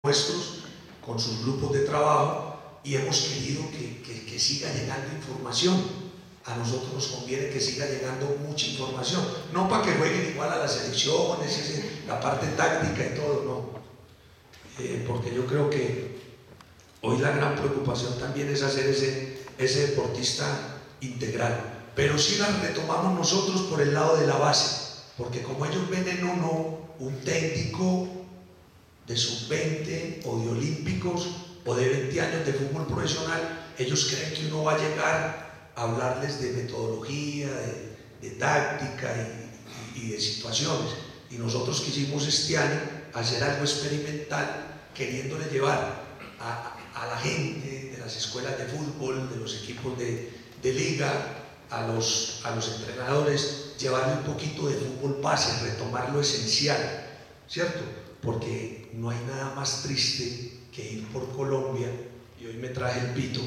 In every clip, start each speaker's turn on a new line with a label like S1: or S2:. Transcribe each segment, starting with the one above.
S1: nuestros, con sus grupos de trabajo, y hemos querido que siga llegando información. A nosotros nos conviene que siga llegando mucha información, no para que jueguen igual a las selecciones, la parte táctica y todo, no. Porque yo creo que hoy la gran preocupación también es hacer ese deportista integral. Pero sí la retomamos nosotros por el lado de la base, porque como ellos ven en uno un técnico de sub-20 o de olímpicos o de 20 años de fútbol profesional, ellos creen que uno va a llegar a hablarles de metodología, de táctica y de situaciones. Y nosotros quisimos este año hacer algo experimental, queriéndole llevar a la gente de las escuelas de fútbol, de los equipos de liga, a los entrenadores, llevarle un poquito de fútbol base, retomar lo esencial, ¿cierto? Porque no hay nada más triste que ir por Colombia, y hoy me traje el pito,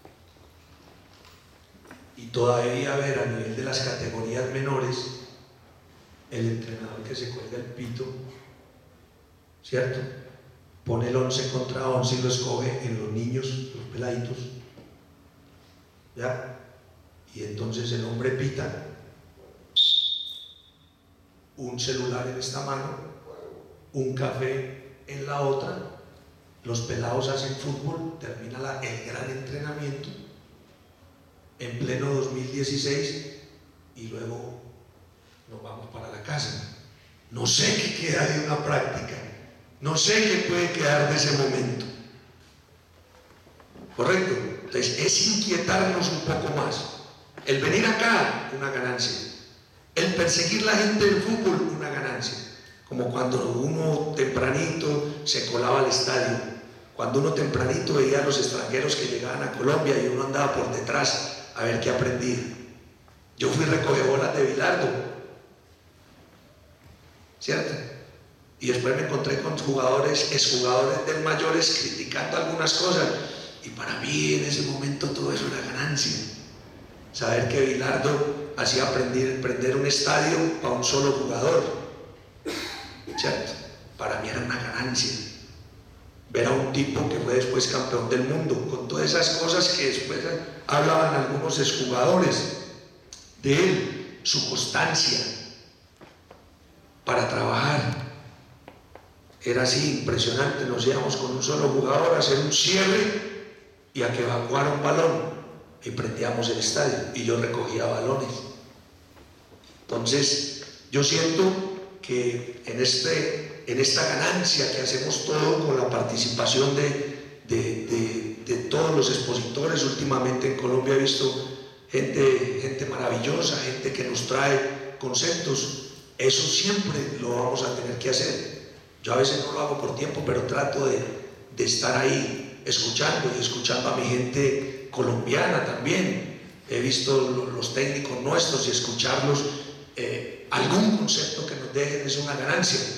S1: y todavía ver a nivel de las categorías menores el entrenador que se cuelga el pito, ¿cierto? Pone el 11 contra 11 y lo escoge en los niños, los peladitos, ¿ya? Y entonces el hombre pita, un celular en esta mano, un café en la otra, los pelados hacen fútbol, termina el gran entrenamiento en pleno 2016 y luego nos vamos para la casa. No sé qué queda de una práctica, no sé qué puede quedar de ese momento, ¿correcto? Entonces es inquietarnos un poco más. El venir acá, una ganancia. El perseguir la gente del fútbol, una ganancia. Como cuando uno tempranito se colaba al estadio, cuando uno tempranito veía a los extranjeros que llegaban a Colombia y uno andaba por detrás a ver qué aprendía. Yo fui recogebolas de Bilardo, ¿cierto? Y después me encontré con exjugadores del Mayores criticando algunas cosas, y para mí en ese momento todo eso era ganancia. Saber que Bilardo hacía prender un estadio para un solo jugador, ¿cierto? Para mí era una ganancia. Ver a un tipo que fue después campeón del mundo, con todas esas cosas que después hablaban algunos exjugadores de él, su constancia para trabajar. Era así, impresionante. Nos íbamos con un solo jugador a hacer un cierre y a que evacuara un balón, y prendíamos el estadio y yo recogía balones. Entonces yo siento que en esta ganancia que hacemos todo con la participación de todos los expositores, últimamente en Colombia he visto gente maravillosa, gente que nos trae conceptos, eso siempre lo vamos a tener que hacer. Yo a veces no lo hago por tiempo, pero trato de estar ahí escuchando a mi gente colombiana también. He visto los técnicos nuestros y escucharlos, algún concepto que nos dejen es una ganancia.